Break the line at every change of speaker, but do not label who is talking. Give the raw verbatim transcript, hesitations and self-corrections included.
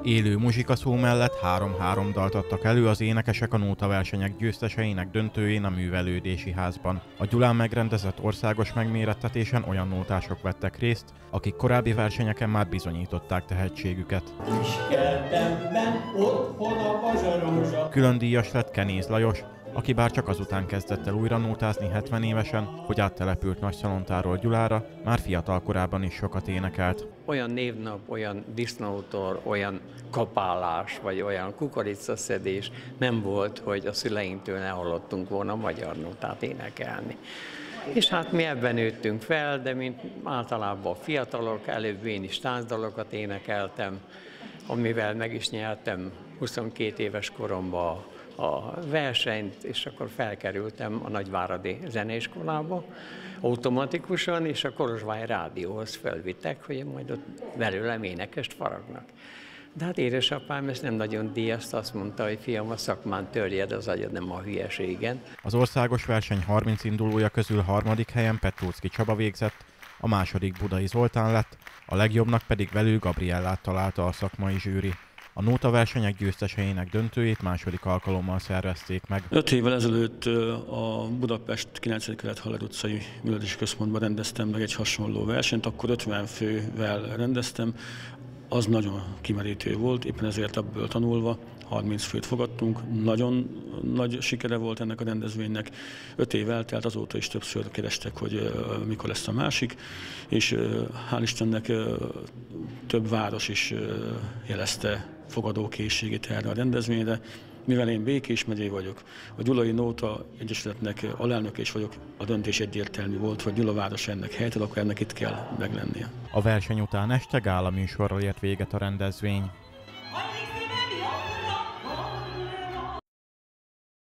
Élő muzsikaszó mellett három-három dalt adtak elő az énekesek a nótaversenyek győzteseinek döntőjén a művelődési házban. A Gyulán megrendezett országos megmérettetésen olyan nótások vettek részt, akik korábbi versenyeken már bizonyították tehetségüket. Külön díjas lett Kenéz Lajos, aki bár csak azután kezdett el újra nótázni hetven évesen, hogy áttelepült Nagyszalontáról Gyulára, már fiatal korában is sokat énekelt.
Olyan névnap, olyan disznótor, olyan kapálás, vagy olyan kukoricaszedés nem volt, hogy a szüleinktől ne hallottunk volna magyar nótát énekelni. És hát mi ebben nőttünk fel, de mint általában fiatalok, előbb én is táncdalokat énekeltem, amivel meg is nyertem huszonkét éves koromban a versenyt, és akkor felkerültem a Nagyváradi Zeneiskolába automatikusan, és a Kolozsvár Rádióhoz felvittek, hogy majd ott belőlem énekest faragnak. De hát édesapám ezt nem nagyon díjazta, azt mondta, hogy fiam, a szakmán törjed az agyad, nem a hülyeségen.
Az országos verseny harminc indulója közül harmadik helyen Petróczky Csaba végzett, a második Budai Zoltán lett, a legjobbnak pedig Velő Gabriellát találta a szakmai zsűri. A nótaversenyek győzteseinek döntőjét második alkalommal szervezték meg.
Öt évvel ezelőtt a Budapest kilencedik kerület Haller utcai Művelődési Központban rendeztem meg egy hasonló versenyt, akkor ötven fővel rendeztem. Az nagyon kimerítő volt, éppen ezért ebből tanulva harminc főt fogadtunk. Nagyon nagy sikere volt ennek a rendezvénynek. Öt év eltelt, azóta is többször kerestek, hogy mikor lesz a másik, és hál' Istennek több város is jelezte fogadókészségét erre a rendezvényre. Mivel én Békés megyei vagyok, a Gyulai Nóta Egyesületnek alelnöke is vagyok, a döntés egyértelmű volt, hogy Gyula város ennek helytel, akkor ennek itt kell meglennie.
A verseny után este gálaműsorral ért véget a rendezvény.